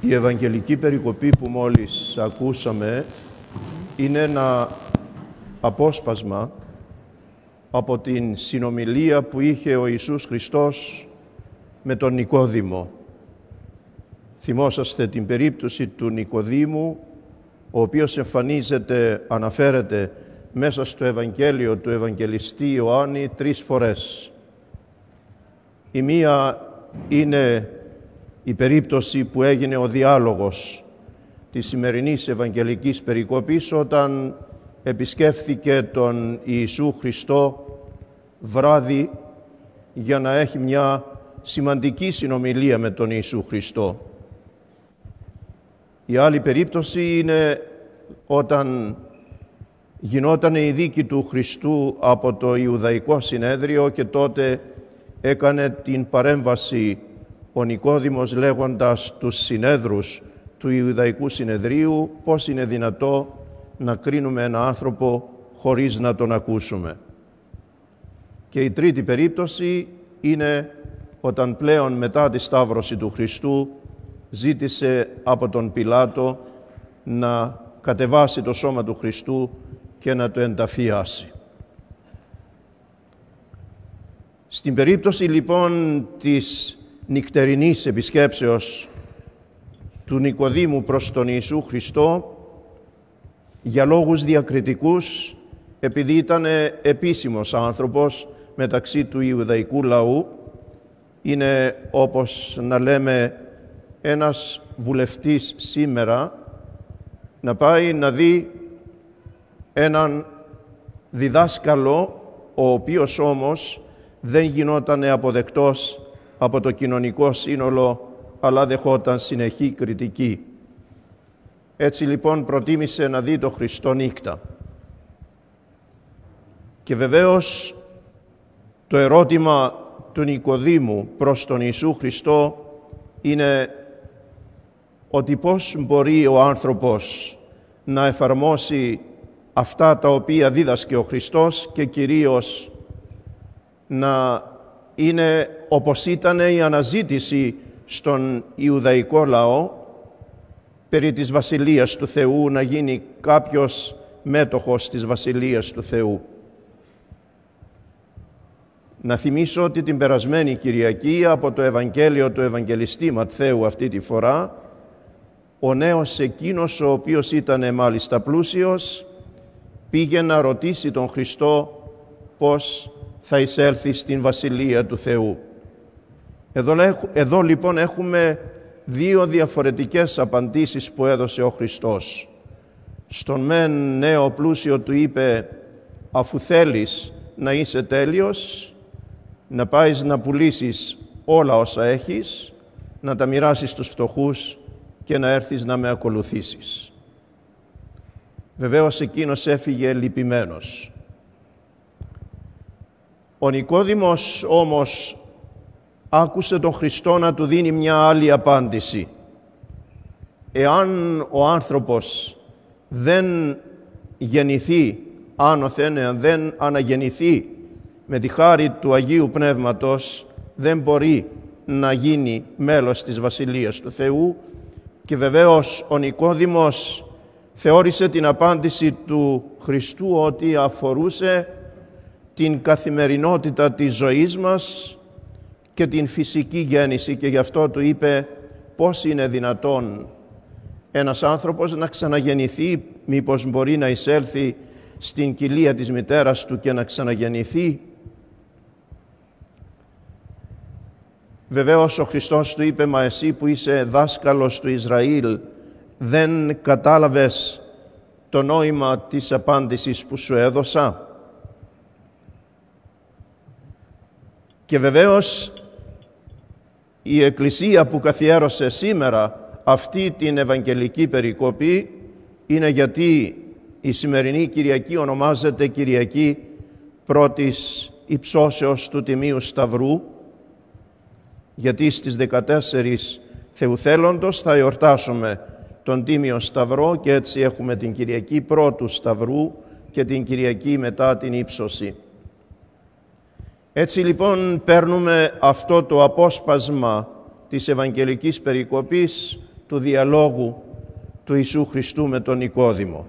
Η Ευαγγελική περικοπή που μόλις ακούσαμε είναι ένα απόσπασμα από την συνομιλία που είχε ο Ιησούς Χριστός με τον Νικόδημο. Θυμόσαστε την περίπτωση του Νικοδήμου, ο οποίος αναφέρεται μέσα στο Ευαγγέλιο του Ευαγγελιστή Ιωάννη 3 φορές. Η μία είναι η περίπτωση που έγινε ο διάλογος της σημερινής Ευαγγελικής περικοπής όταν επισκέφθηκε τον Ιησού Χριστό βράδυ για να έχει μια σημαντική συνομιλία με τον Ιησού Χριστό. Η άλλη περίπτωση είναι όταν γινόταν η δίκη του Χριστού από το Ιουδαϊκό Συνέδριο και τότε έκανε την παρέμβαση ο Νικόδημος λέγοντας τους συνέδρους του Ιουδαϊκού Συνεδρίου πώς είναι δυνατό να κρίνουμε ένα άνθρωπο χωρίς να τον ακούσουμε. Και η τρίτη περίπτωση είναι όταν πλέον μετά τη Σταύρωση του Χριστού ζήτησε από τον Πιλάτο να κατεβάσει το σώμα του Χριστού και να το ενταφιάσει. Στην περίπτωση λοιπόν της νυχτερινής επισκέψεως του Νικοδήμου προς τον Ιησού Χριστό, για λόγους διακριτικούς, επειδή ήταν επίσημος άνθρωπος μεταξύ του Ιουδαϊκού λαού, είναι όπως να λέμε ένας βουλευτής σήμερα να πάει να δει έναν διδάσκαλο ο οποίος όμως δεν γινόταν αποδεκτός από το κοινωνικό σύνολο αλλά δεχόταν συνεχή κριτική. Έτσι λοιπόν προτίμησε να δει το Χριστό νύχτα. Και βεβαίως το ερώτημα του Νικοδήμου προς τον Ιησού Χριστό είναι ότι πώς μπορεί ο άνθρωπος να εφαρμόσει αυτά τα οποία δίδασκε ο Χριστός και κυρίως να είναι όπως ήταν η αναζήτηση στον Ιουδαϊκό λαό περί της Βασιλείας του Θεού, να γίνει κάποιος μέτοχος της Βασιλείας του Θεού. Να θυμίσω ότι την περασμένη Κυριακή από το Ευαγγέλιο του Ευαγγελιστή Ματθαίου αυτή τη φορά, ο νέος εκείνος ο οποίος ήταν μάλιστα πλούσιος πήγε να ρωτήσει τον Χριστό πώς θα εισέλθει στην Βασιλεία του Θεού. Εδώ λοιπόν έχουμε δύο διαφορετικές απαντήσεις που έδωσε ο Χριστός. Στον μεν νέο πλούσιο του είπε, αφού θέλεις να είσαι τέλειος, να πάεις να πουλήσεις όλα όσα έχεις, να τα μοιράσεις στους φτωχούς και να έρθεις να με ακολουθήσεις. Βεβαίως εκείνος έφυγε λυπημένος. Ο Νικόδημος όμως άκουσε τον Χριστό να του δίνει μια άλλη απάντηση. Εάν ο άνθρωπος δεν γεννηθεί άνωθεν, εάν δεν αναγεννηθεί με τη χάρη του Αγίου Πνεύματος, δεν μπορεί να γίνει μέλος της Βασιλείας του Θεού. Και βεβαίως ο Νικόδημος θεώρησε την απάντηση του Χριστού ότι αφορούσε την καθημερινότητα της ζωής μας και την φυσική γέννηση, και γι' αυτό του είπε πώς είναι δυνατόν ένας άνθρωπος να ξαναγεννηθεί, μήπως μπορεί να εισέλθει στην κοιλία της μητέρας του και να ξαναγεννηθεί. Βεβαίως ο Χριστός του είπε, μα εσύ που είσαι δάσκαλος του Ισραήλ δεν κατάλαβες το νόημα της απάντησης που σου έδωσα? Και βεβαίως η Εκκλησία που καθιέρωσε σήμερα αυτή την Ευαγγελική περικοπή είναι γιατί η σημερινή Κυριακή ονομάζεται Κυριακή πρώτης υψώσεως του Τιμίου Σταυρού, γιατί στις 14 Θεουθέλοντος θα εορτάσουμε τον Τίμιο Σταυρό και έτσι έχουμε την Κυριακή πρώτου Σταυρού και την Κυριακή μετά την ύψωση. Έτσι λοιπόν παίρνουμε αυτό το απόσπασμα της Ευαγγελικής περικοπής του διαλόγου του Ιησού Χριστού με τον Νικόδημο.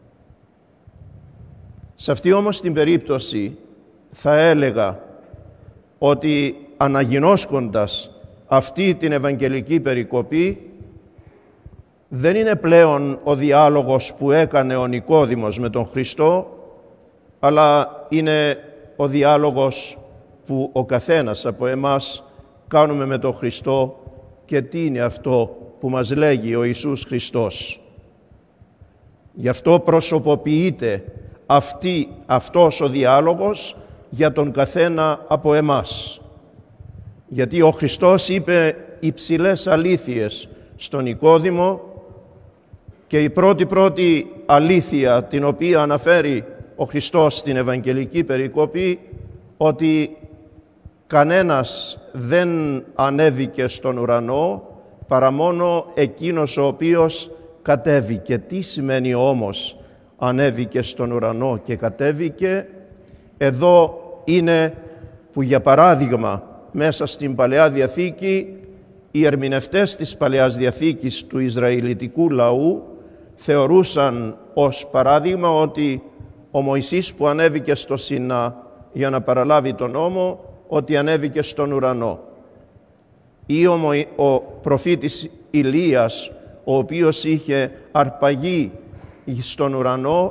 Σε αυτή όμως την περίπτωση θα έλεγα ότι αναγινώσκοντας αυτή την Ευαγγελική περικοπή δεν είναι πλέον ο διάλογος που έκανε ο Νικόδημος με τον Χριστό, αλλά είναι ο διάλογος που ο καθένας από εμάς κάνουμε με τον Χριστό. Και τι είναι αυτό που μας λέγει ο Ιησούς Χριστός? Γι' αυτό προσωποποιείται αυτός ο διάλογος για τον καθένα από εμάς. Γιατί ο Χριστός είπε υψηλές αλήθειες στον Νικόδημο και η πρώτη αλήθεια την οποία αναφέρει ο Χριστός στην Ευαγγελική περικοπή, ότι κανένας δεν ανέβηκε στον ουρανό παρά μόνο εκείνος ο οποίος κατέβηκε. Τι σημαίνει όμως ανέβηκε στον ουρανό και κατέβηκε? Εδώ είναι που, για παράδειγμα, μέσα στην Παλαιά Διαθήκη οι ερμηνευτές της Παλαιάς Διαθήκης του Ισραηλιτικού λαού θεωρούσαν ως παράδειγμα ότι ο Μωυσής που ανέβηκε στο Σινά για να παραλάβει τον νόμο, ότι ανέβηκε στον ουρανό. Ή ο προφήτης Ηλίας, ο οποίος είχε αρπαγεί στον ουρανό,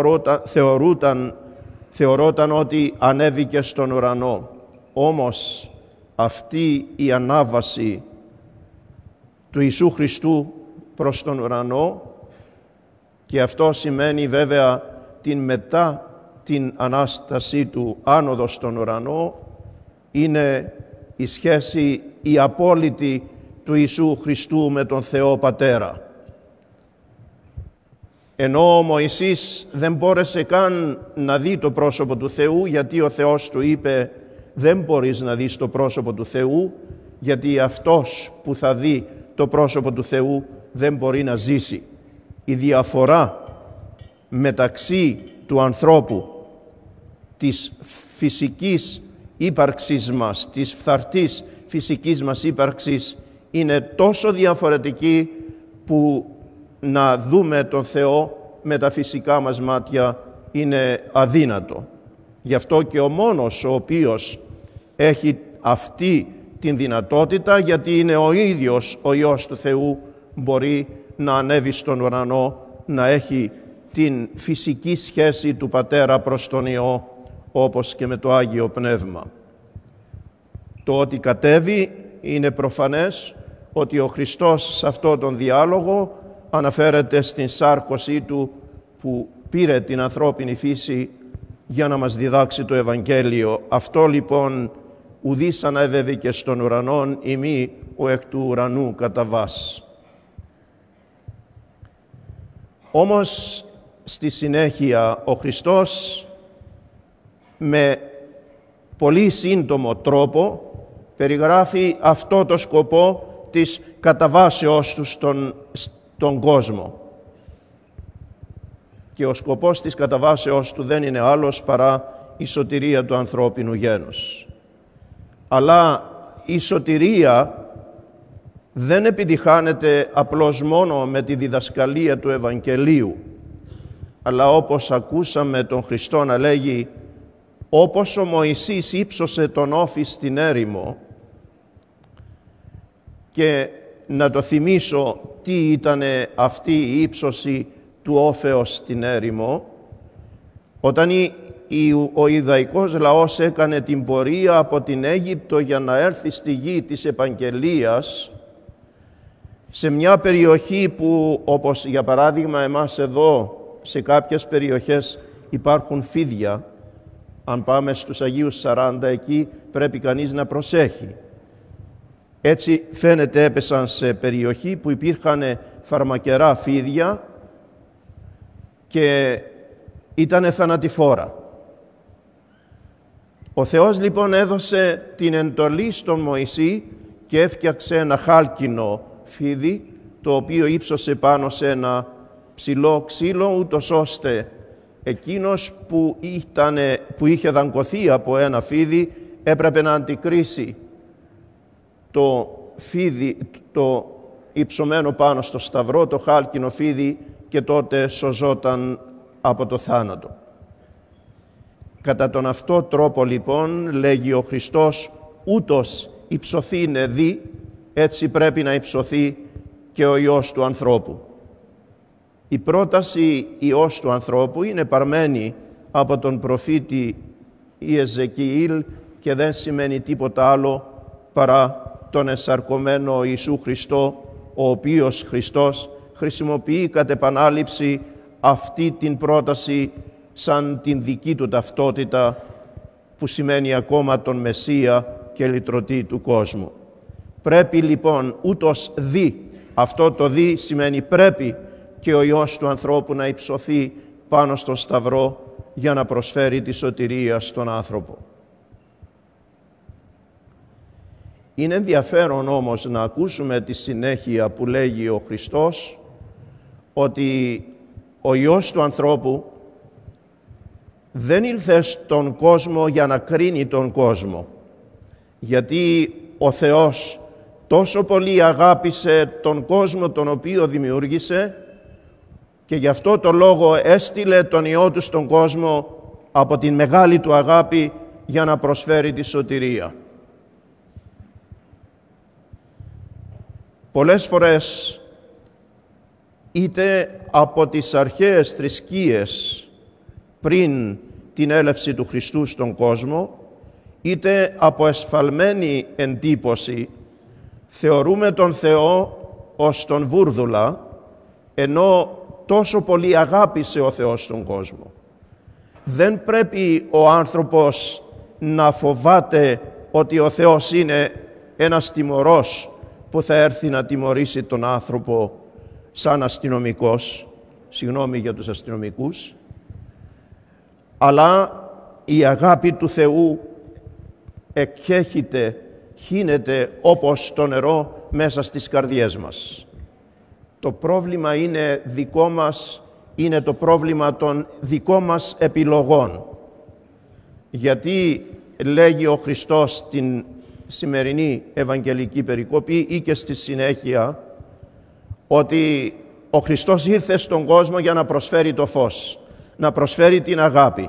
θεωρόταν ότι ανέβηκε στον ουρανό. Όμως αυτή η ανάβαση του Ιησού Χριστού προς τον ουρανό, και αυτό σημαίνει βέβαια μετά την Ανάστασή του άνοδο στον ουρανό, είναι η σχέση η απόλυτη του Ιησού Χριστού με τον Θεό Πατέρα. Ενώ ο Μωυσής δεν μπόρεσε καν να δει το πρόσωπο του Θεού, γιατί ο Θεός του είπε δεν μπορείς να δεις το πρόσωπο του Θεού, γιατί αυτός που θα δει το πρόσωπο του Θεού δεν μπορεί να ζήσει. Η διαφορά μεταξύ του ανθρώπου, της φυσικής ύπαρξής μας, της φθαρτής φυσικής μας ύπαρξης, είναι τόσο διαφορετική που να δούμε τον Θεό με τα φυσικά μας μάτια είναι αδύνατο. Γι' αυτό και ο μόνος ο οποίος έχει αυτή την δυνατότητα, γιατί είναι ο ίδιος ο Υιός του Θεού, μπορεί να ανέβει στον ουρανό, να έχει την φυσική σχέση του Πατέρα προς τον Υιό, όπως και με το Άγιο Πνεύμα. Το ότι κατέβει είναι προφανές ότι ο Χριστός σε αυτό τον διάλογο αναφέρεται στην σάρκωσή του που πήρε την ανθρώπινη φύση για να μας διδάξει το Ευαγγέλιο. Αυτό λοιπόν ουδής ανέβηκε στον ουρανόν ημί ο εκ του ουρανού καταβάς. Όμως στη συνέχεια ο Χριστός με πολύ σύντομο τρόπο περιγράφει αυτό το σκοπό της καταβάσεως του στον κόσμο. Και ο σκοπός της καταβάσεως του δεν είναι άλλος παρά η σωτηρία του ανθρώπινου γένους. Αλλά η σωτηρία δεν επιτυχάνεται απλώς μόνο με τη διδασκαλία του Ευαγγελίου, αλλά όπως ακούσαμε τον Χριστό να λέγει, όπως ο Μωυσής ύψωσε τον όφη στην έρημο, και να το θυμίσω τι ήταν αυτή η ύψωση του όφεως στην έρημο, όταν ο Ιουδαϊκός λαός έκανε την πορεία από την Αίγυπτο για να έρθει στη γη της επαγγελίας, σε μια περιοχή που, όπως για παράδειγμα εμάς εδώ, σε κάποιες περιοχές υπάρχουν φίδια. Αν πάμε στους Αγίους 40, εκεί πρέπει κανείς να προσέχει. Έτσι φαίνεται έπεσαν σε περιοχή που υπήρχαν φαρμακερά φίδια και ήτανε θανατηφόρα. Ο Θεός λοιπόν έδωσε την εντολή στον Μωυσή και έφτιαξε ένα χάλκινο φίδι, το οποίο ύψωσε πάνω σε ένα ψηλό ξύλο, ούτως ώστε εκείνος που είχε δαγκωθεί από ένα φίδι έπρεπε να αντικρίσει το φίδι, υψωμένο πάνω στο σταυρό το χάλκινο φίδι και τότε σωζόταν από το θάνατο. Κατά τον αυτό τρόπο λοιπόν, λέγει ο Χριστός, ούτως υψωθήνε δι, έτσι πρέπει να υψωθεί και ο Υιός του ανθρώπου. Η πρόταση Υιός του ανθρώπου είναι παρμένη από τον προφήτη Ιεζεκιήλ και δεν σημαίνει τίποτα άλλο παρά τον εσαρκωμένο Ιησού Χριστό, ο οποίος Χριστός χρησιμοποιεί κατ' επανάληψη αυτή την πρόταση σαν την δική του ταυτότητα, που σημαίνει ακόμα τον Μεσσία και λυτρωτή του κόσμου. Πρέπει λοιπόν ούτως δι, αυτό το δι σημαίνει πρέπει και ο Υιός του ανθρώπου να υψωθεί πάνω στο σταυρό για να προσφέρει τη σωτηρία στον άνθρωπο. Είναι ενδιαφέρον όμως να ακούσουμε τη συνέχεια που λέγει ο Χριστός ότι ο Υιός του ανθρώπου δεν ήλθε στον κόσμο για να κρίνει τον κόσμο, γιατί ο Θεός τόσο πολύ αγάπησε τον κόσμο τον οποίο δημιούργησε και γι' αυτό το λόγο έστειλε τον Υιό του στον κόσμο από την μεγάλη του αγάπη για να προσφέρει τη σωτηρία. Πολλές φορές είτε από τις αρχαίες θρησκείες πριν την έλευση του Χριστού στον κόσμο, είτε από εσφαλμένη εντύπωση θεωρούμε τον Θεό ως τον βούρδουλα, ενώ τόσο πολύ αγάπησε ο Θεός τον κόσμο. Δεν πρέπει ο άνθρωπος να φοβάται ότι ο Θεός είναι ένας τιμωρός που θα έρθει να τιμωρήσει τον άνθρωπο σαν αστυνομικός, συγγνώμη για τους αστυνομικούς, αλλά η αγάπη του Θεού εκχέχεται, χύνεται όπως το νερό μέσα στις καρδιές μας. Το πρόβλημα είναι δικό μας, είναι το πρόβλημα των δικών μας επιλογών. Γιατί λέγει ο Χριστός στην σημερινή Ευαγγελική περικοπή ή και στη συνέχεια ότι ο Χριστός ήρθε στον κόσμο για να προσφέρει το φως, να προσφέρει την αγάπη.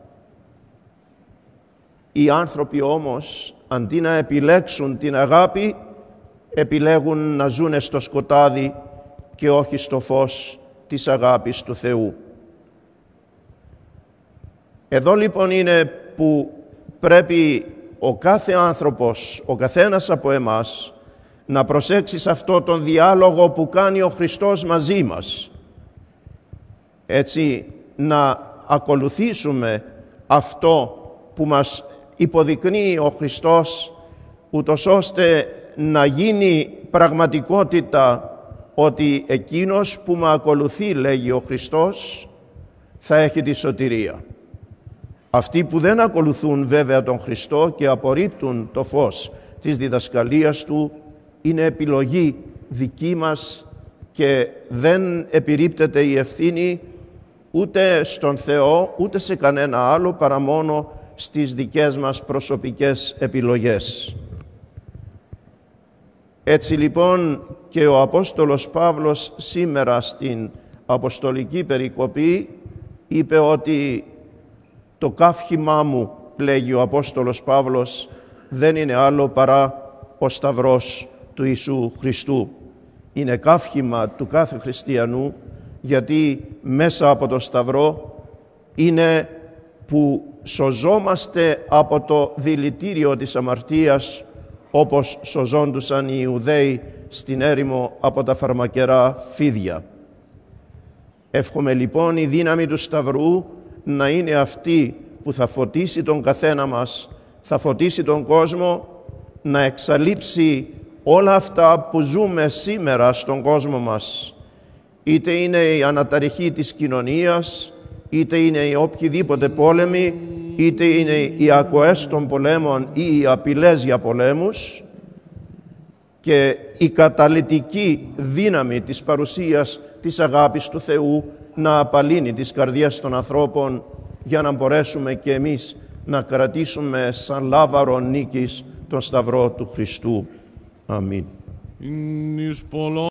Οι άνθρωποι όμως, αντί να επιλέξουν την αγάπη, επιλέγουν να ζουν στο σκοτάδι και όχι στο φως της αγάπης του Θεού. Εδώ λοιπόν είναι που πρέπει ο κάθε άνθρωπος, ο καθένας από εμάς, να προσέξει σε αυτό τον διάλογο που κάνει ο Χριστός μαζί μας. Έτσι, να ακολουθήσουμε αυτό που μας υποδεικνύει ο Χριστός, ούτως ώστε να γίνει πραγματικότητα ότι εκείνος που με ακολουθεί, λέγει ο Χριστός, θα έχει τη σωτηρία. Αυτοί που δεν ακολουθούν βέβαια τον Χριστό και απορρίπτουν το φως της διδασκαλίας Του, είναι επιλογή δική μας και δεν επιρρίπτεται η ευθύνη ούτε στον Θεό ούτε σε κανένα άλλο παρά μόνο στις δικές μας προσωπικές επιλογές. Έτσι λοιπόν και ο Απόστολος Παύλος σήμερα στην Αποστολική Περικοπή είπε ότι το καύχημά μου, λέγει ο Απόστολος Παύλος, δεν είναι άλλο παρά ο Σταυρός του Ιησού Χριστού. Είναι καύχημα του κάθε χριστιανού, γιατί μέσα από το Σταυρό είναι που σωζόμαστε από το δηλητήριο της αμαρτίας, όπως σωζόντουσαν οι Ιουδαίοι στην έρημο από τα φαρμακερά φίδια. Εύχομαι λοιπόν η δύναμη του Σταυρού να είναι αυτή που θα φωτίσει τον καθένα μας, θα φωτίσει τον κόσμο, να εξαλείψει όλα αυτά που ζούμε σήμερα στον κόσμο μας, είτε είναι η αναταραχή της κοινωνίας, είτε είναι οι οποιοδήποτε πόλεμοι, είτε είναι οι ακοές των πολέμων ή οι απειλές για πολέμους, και η καταλυτική δύναμη της παρουσίας της αγάπης του Θεού να απαλύνει τις καρδιές των ανθρώπων, για να μπορέσουμε και εμείς να κρατήσουμε σαν λάβαρο νίκης τον Σταυρό του Χριστού. Αμήν.